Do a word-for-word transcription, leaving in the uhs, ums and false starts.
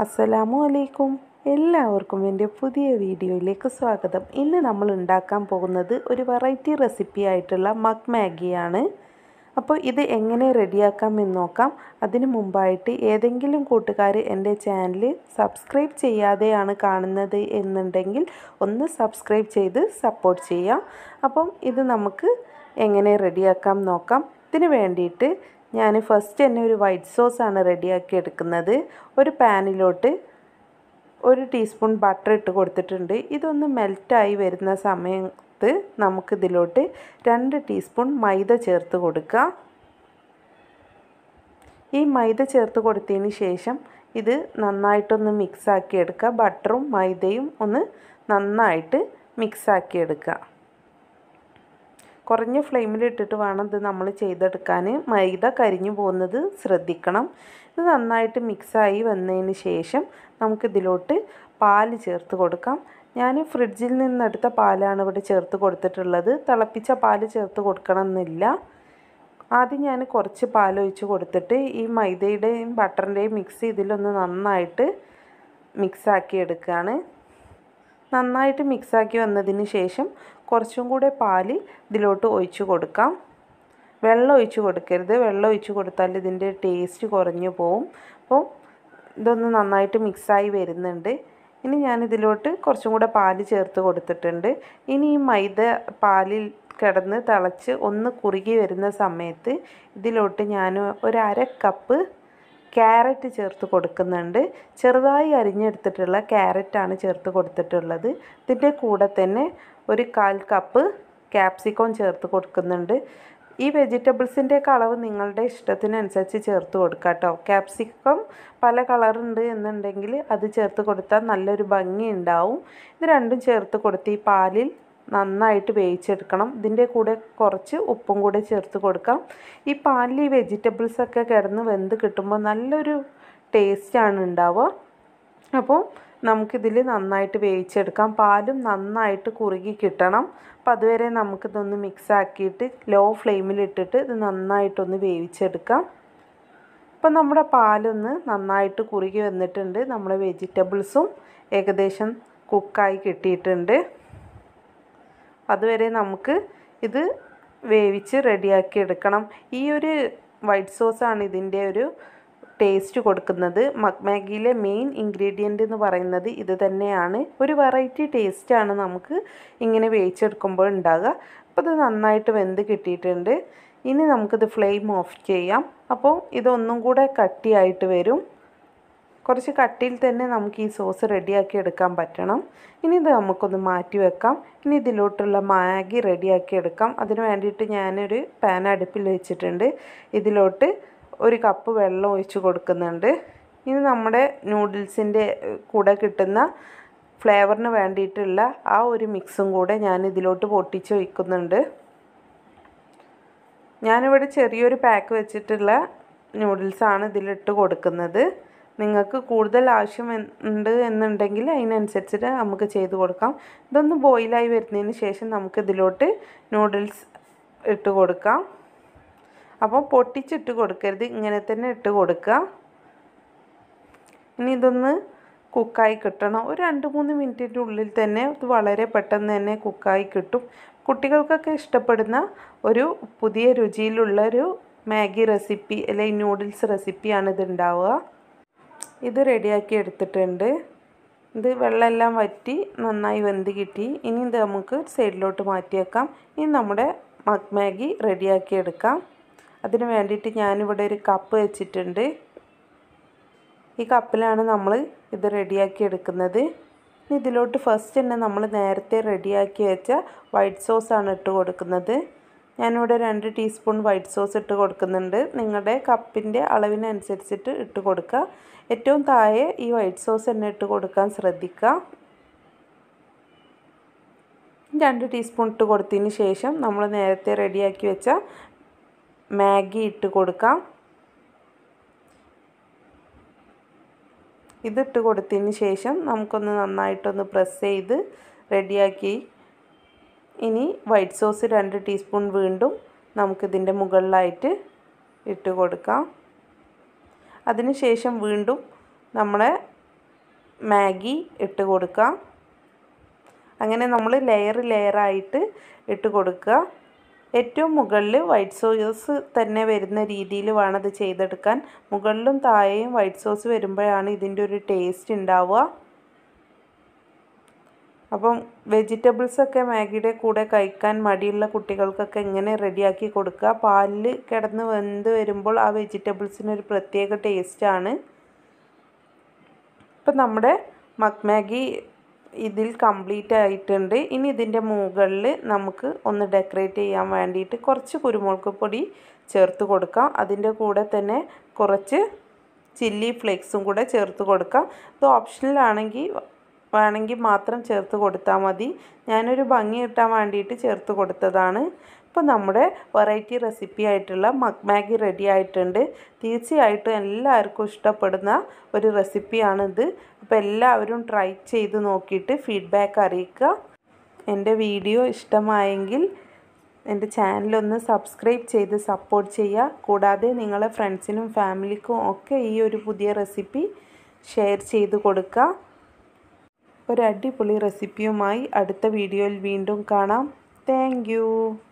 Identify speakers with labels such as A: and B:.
A: അസ്സലാമു അലൈക്കും. എല്ലാവർക്കും എൻ്റെ പുതിയ വീഡിയോയിലേക്ക് സ്വാഗതം. ഇന്ന് നമ്മൾ ഉണ്ടാക്കാൻ പോകുന്നത് ഒരു വെറൈറ്റി റെസിപ്പി ആയിട്ടുള്ള മഗ് മാഗിയാണ്. അപ്പോൾ ഇത് എങ്ങനെ റെഡിയാക്കാമെന്ന് നോക്കാം. അതിനു മുമ്പായിട്ട് ഏതെങ്കിലും കൂട്ടുകാർ എൻ്റെ ചാനൽ സബ്സ്ക്രൈബ് ചെയ്യാതെയാണ് കാണുന്നത് എന്നുണ്ടെങ്കിൽ ഒന്ന് സബ്സ്ക്രൈബ് ചെയ്ത് സപ്പോർട്ട് ചെയ്യാം. അപ്പം ഇത് നമുക്ക് എങ്ങനെ റെഡിയാക്കാം നോക്കാം. ഇതിന് വേണ്ടിയിട്ട് ഞാൻ ഫസ്റ്റ് തന്നെ ഒരു വൈറ്റ് സോസാണ് റെഡിയാക്കി എടുക്കുന്നത്. ഒരു പാനിലോട്ട് ഒരു ടീസ്പൂൺ ബട്ടർ ഇട്ട് കൊടുത്തിട്ടുണ്ട്. ഇതൊന്ന് മെൽറ്റായി വരുന്ന സമയത്ത് നമുക്കിതിലോട്ട് രണ്ട് ടീസ്പൂൺ മൈദ ചേർത്ത് കൊടുക്കുക. ഈ മൈദ ചേർത്ത് കൊടുത്തതിന് ശേഷം ഇത് നന്നായിട്ടൊന്ന് മിക്സാക്കി എടുക്കുക. ബട്ടറും മൈദയും ഒന്ന് നന്നായിട്ട് മിക്സാക്കി എടുക്കുക. കുറഞ്ഞ ഫ്ലെയിമിലിട്ടിട്ട് വേണം ഇത് നമ്മൾ ചെയ്തെടുക്കാൻ. മൈദ കരിഞ്ഞു പോകുന്നത് ശ്രദ്ധിക്കണം. ഇത് നന്നായിട്ട് മിക്സായി വന്നതിന് ശേഷം നമുക്കിതിലോട്ട് പാല് ചേർത്ത് കൊടുക്കാം. ഞാൻ ഫ്രിഡ്ജിൽ നിന്നെടുത്ത പാലാണ് ഇവിടെ ചേർത്ത് കൊടുത്തിട്ടുള്ളത്. തിളപ്പിച്ച പാല് ചേർത്ത് കൊടുക്കണം എന്നില്ല. ആദ്യം ഞാൻ കുറച്ച് പാലൊഴിച്ച് കൊടുത്തിട്ട് ഈ മൈദയുടെയും ബട്ടറിൻ്റെയും മിക്സ് ഇതിലൊന്ന് നന്നായിട്ട് മിക്സാക്കി എടുക്കുകയാണ്. നന്നായിട്ട് മിക്സാക്കി വന്നതിന് ശേഷം കുറച്ചും കൂടെ പാല് ഇതിലോട്ട് ഒഴിച്ച് കൊടുക്കാം. വെള്ളം ഒഴിച്ച് കൊടുക്കരുത്. വെള്ളം ഒഴിച്ച് കൊടുത്താൽ ഇതിൻ്റെ ടേസ്റ്റ് കുറഞ്ഞു പോവും. അപ്പോൾ ഇതൊന്ന് നന്നായിട്ട് മിക്സായി വരുന്നുണ്ട്. ഇനി ഞാനിതിലോട്ട് കുറച്ചും കൂടെ പാല് ചേർത്ത് കൊടുത്തിട്ടുണ്ട്. ഇനി ഈ മൈദ പാലിൽ കിടന്ന് തിളച്ച് ഒന്ന് കുറുകി വരുന്ന സമയത്ത് ഇതിലോട്ട് ഞാൻ ഒരു അര കപ്പ് ക്യാരറ്റ് ചേർത്ത് കൊടുക്കുന്നുണ്ട്. ചെറുതായി അരിഞ്ഞെടുത്തിട്ടുള്ള ക്യാരറ്റാണ് ചേർത്ത് കൊടുത്തിട്ടുള്ളത്. ഇതിൻ്റെ കൂടെ തന്നെ ഒരു കാൽ കപ്പ് ക്യാപ്സിക്കം ചേർത്ത് കൊടുക്കുന്നുണ്ട്. ഈ വെജിറ്റബിൾസിൻ്റെ അളവ് നിങ്ങളുടെ ഇഷ്ടത്തിനനുസരിച്ച് ചേർത്ത് കൊടുക്കുക കേട്ടോ. ക്യാപ്സിക്കം പല കളറുണ്ട് എന്നുണ്ടെങ്കിൽ അത് ചേർത്ത് കൊടുത്താൽ നല്ലൊരു ഭംഗി ഉണ്ടാവും. ഇത് രണ്ടും ചേർത്ത് കൊടുത്ത് ഈ പാലിൽ നന്നായിട്ട് വേവിച്ചെടുക്കണം. ഇതിൻ്റെ കൂടെ കുറച്ച് ഉപ്പും കൂടെ ചേർത്ത് കൊടുക്കാം. ഈ പാലിൽ ഈ വെജിറ്റബിൾസൊക്കെ കിടന്ന് വെന്ത് കിട്ടുമ്പോൾ നല്ലൊരു ടേസ്റ്റാണ് ഉണ്ടാവുക. അപ്പോൾ നമുക്കിതിൽ നന്നായിട്ട് വേവിച്ചെടുക്കാം. പാലും നന്നായിട്ട് കുറുകി കിട്ടണം. അപ്പോൾ അതുവരെ നമുക്കിതൊന്ന് മിക്സ് ആക്കിയിട്ട് ലോ ഫ്ലെയിമിലിട്ടിട്ട് ഇത് നന്നായിട്ടൊന്ന് വേവിച്ചെടുക്കാം. അപ്പോൾ നമ്മുടെ പാലൊന്ന് നന്നായിട്ട് കുറുകി വന്നിട്ടുണ്ട്. നമ്മുടെ വെജിറ്റബിൾസും ഏകദേശം കുക്കായി കിട്ടിയിട്ടുണ്ട്. അതുവരെ നമുക്ക് ഇത് വേവിച്ച് റെഡിയാക്കി എടുക്കണം. ഈ ഒരു വൈറ്റ് സോസാണ് ഇതിൻ്റെ ഒരു ടേസ്റ്റ് കൊടുക്കുന്നത്. മഗ് മാഗിയിലെ മെയിൻ ഇൻഗ്രീഡിയൻ്റ് എന്ന് പറയുന്നത് ഇത് തന്നെയാണ്. ഒരു വെറൈറ്റി ടേസ്റ്റാണ് നമുക്ക് ഇങ്ങനെ വേവിച്ചെടുക്കുമ്പോൾ ഉണ്ടാകുക. അപ്പോൾ ഇത് നന്നായിട്ട് വെന്ത് കിട്ടിയിട്ടുണ്ട്. ഇനി നമുക്കിത് ഫ്ലെയിം ഓഫ് ചെയ്യാം. അപ്പോൾ ഇതൊന്നും കൂടെ കട്ടിയായിട്ട് വരും. കുറച്ച് കട്ടിയിൽ തന്നെ നമുക്ക് ഈ സോസ് റെഡിയാക്കി എടുക്കാൻ പറ്റണം. ഇനി ഇത് നമുക്കൊന്ന് മാറ്റി വെക്കാം. ഇനി ഇതിലോട്ടുള്ള മാഗി റെഡിയാക്കി എടുക്കാം. അതിന് വേണ്ടിയിട്ട് ഞാനൊരു പാൻ അടുപ്പിൽ വെച്ചിട്ടുണ്ട്. ഇതിലോട്ട് ഒരു കപ്പ് വെള്ളം ഒഴിച്ച് കൊടുക്കുന്നുണ്ട്. ഇനി നമ്മുടെ നൂഡിൽസിൻ്റെ കൂടെ കിട്ടുന്ന ഫ്ലേവറിന് വേണ്ടിയിട്ടുള്ള ആ ഒരു മിക്സും കൂടെ ഞാൻ ഇതിലോട്ട് പൊട്ടിച്ച് ഒഴിക്കുന്നുണ്ട്. ഞാനിവിടെ ചെറിയൊരു പാക്ക് വെച്ചിട്ടുള്ള നൂഡിൽസാണ് ഇതിലിട്ട് കൊടുക്കുന്നത്. നിങ്ങൾക്ക് കൂടുതൽ ആവശ്യം ഉണ്ട് എന്നുണ്ടെങ്കിൽ അതിനനുസരിച്ചിട്ട് നമുക്ക് ചെയ്ത് കൊടുക്കാം. ഇതൊന്ന് ബോയിലായി വരുന്നതിന് ശേഷം നമുക്ക് ഇതിലോട്ട് നൂഡിൽസ് ഇട്ട് കൊടുക്കാം. അപ്പോൾ പൊട്ടിച്ചിട്ട് കൊടുക്കരുത്, ഇങ്ങനെ തന്നെ ഇട്ട് കൊടുക്കുക. ഇനി ഇതൊന്ന് കുക്കായി കിട്ടണം. ഒരു രണ്ട് മൂന്ന് മിനിറ്റിൻ്റെ ഉള്ളിൽ തന്നെ ഇത് വളരെ പെട്ടെന്ന് തന്നെ കുക്കായി കിട്ടും. കുട്ടികൾക്കൊക്കെ ഇഷ്ടപ്പെടുന്ന ഒരു പുതിയ രുചിയിലുള്ളൊരു മാഗി റെസിപ്പി അല്ലെങ്കിൽ നൂഡിൽസ് റെസിപ്പിയാണ് ഇത് ഉണ്ടാവുക. ഇത് റെഡിയാക്കി എടുത്തിട്ടുണ്ട്. ഇത് വെള്ളമെല്ലാം വറ്റി നന്നായി വെന്ത് കിട്ടി. ഇനി ഇത് നമുക്ക് സൈഡിലോട്ട് മാറ്റി വെക്കാം. ഇനി നമ്മുടെ മഗ് മാഗി റെഡിയാക്കി എടുക്കാം. അതിന് വേണ്ടിയിട്ട് ഞാനിവിടെ ഒരു കപ്പ് വെച്ചിട്ടുണ്ട്. ഈ കപ്പിലാണ് നമ്മൾ ഇത് റെഡിയാക്കി എടുക്കുന്നത്. ഇതിലോട്ട് ഫസ്റ്റ് തന്നെ നമ്മൾ നേരത്തെ റെഡിയാക്കി വെച്ച വൈറ്റ് സോസാണ് ഇട്ട് കൊടുക്കുന്നത്. ഞാനിവിടെ രണ്ട് ടീസ്പൂൺ വൈറ്റ് സോസ് ഇട്ട് കൊടുക്കുന്നുണ്ട്. നിങ്ങളുടെ കപ്പിൻ്റെ അളവിനനുസരിച്ചിട്ട് ഇട്ട് കൊടുക്കുക. ഏറ്റവും താഴെ ഈ വൈറ്റ് സോസ് തന്നെ ഇട്ട് കൊടുക്കാൻ ശ്രദ്ധിക്കുക. രണ്ട് ടീസ്പൂൺ ഇട്ട് കൊടുത്തതിന് ശേഷം നമ്മൾ നേരത്തെ റെഡിയാക്കി വെച്ച മാഗി ഇട്ട് കൊടുക്കാം. ഇതിട്ട് കൊടുത്തതിന് ശേഷം നമുക്കൊന്ന് നന്നായിട്ടൊന്ന് പ്രസ് ചെയ്ത് റെഡിയാക്കി. ഇനി വൈറ്റ് സോസ് രണ്ട് ടീസ്പൂൺ വീണ്ടും നമുക്കിതിൻ്റെ മുകളിലായിട്ട് ഇട്ട് കൊടുക്കാം. അതിനുശേഷം വീണ്ടും നമ്മളെ മാഗി ഇട്ട് കൊടുക്കാം. അങ്ങനെ നമ്മൾ ലെയർ ലെയറായിട്ട് ഇട്ട് കൊടുക്കുക. ഏറ്റവും മുകളിൽ വൈറ്റ് സോസ് തന്നെ വരുന്ന രീതിയിൽ വേണം ഇത് ചെയ്തെടുക്കാൻ. മുകളിലും താഴെയും വൈറ്റ് സോസ് വരുമ്പോഴാണ് ഇതിൻ്റെ ഒരു ടേസ്റ്റ് ഉണ്ടാവുക. അപ്പം വെജിറ്റബിൾസൊക്കെ മാഗിയുടെ കൂടെ കഴിക്കാൻ മടിയുള്ള കുട്ടികൾക്കൊക്കെ ഇങ്ങനെ റെഡിയാക്കി കൊടുക്കുക. പാലിൽ കിടന്ന് വെന്ത് വരുമ്പോൾ ആ വെജിറ്റബിൾസിനൊരു പ്രത്യേക ടേസ്റ്റാണ്. ഇപ്പം നമ്മുടെ മഗ് മാഗി ഇതിൽ കംപ്ലീറ്റ് ആയിട്ടുണ്ട്. ഇനി ഇതിൻ്റെ മുകളിൽ നമുക്ക് ഒന്ന് ഡെക്കറേറ്റ് ചെയ്യാൻ വേണ്ടിയിട്ട് കുറച്ച് കുരുമുളക് പൊടി ചേർത്ത് കൊടുക്കാം. അതിൻ്റെ കൂടെ തന്നെ കുറച്ച് ചില്ലി ഫ്ലേക്സും കൂടെ ചേർത്ത് കൊടുക്കാം. ഇത് ഓപ്ഷണലാണെങ്കിൽ വേണമെങ്കിൽ മാത്രം ചേർത്ത് കൊടുത്താൽ മതി. ഞാനൊരു ഭംഗി കിട്ടാൻ വേണ്ടിയിട്ട് ചേർത്ത് കൊടുത്തതാണ്. ഇപ്പോൾ നമ്മുടെ വെറൈറ്റി റെസിപ്പി ആയിട്ടുള്ള മഗ് മാഗി റെഡി ആയിട്ടുണ്ട്. തീർച്ചയായിട്ടും എല്ലാവർക്കും ഇഷ്ടപ്പെടുന്ന ഒരു റെസിപ്പിയാണിത്. അപ്പോൾ എല്ലാവരും ട്രൈ ചെയ്ത് നോക്കിയിട്ട് ഫീഡ്ബാക്ക് അറിയിക്കുക. എൻ്റെ വീഡിയോ ഇഷ്ടമായെങ്കിൽ എൻ്റെ ചാനലൊന്ന് സബ്സ്ക്രൈബ് ചെയ്ത് സപ്പോർട്ട് ചെയ്യുക. കൂടാതെ നിങ്ങളെ ഫ്രണ്ട്സിനും ഫാമിലിക്കും ഒക്കെ ഈ ഒരു പുതിയ റെസിപ്പി ഷെയർ ചെയ്ത് കൊടുക്കുക. ഒരു അടിപൊളി റെസിപ്പിയുമായി അടുത്ത വീഡിയോയിൽ വീണ്ടും കാണാം. Thank U.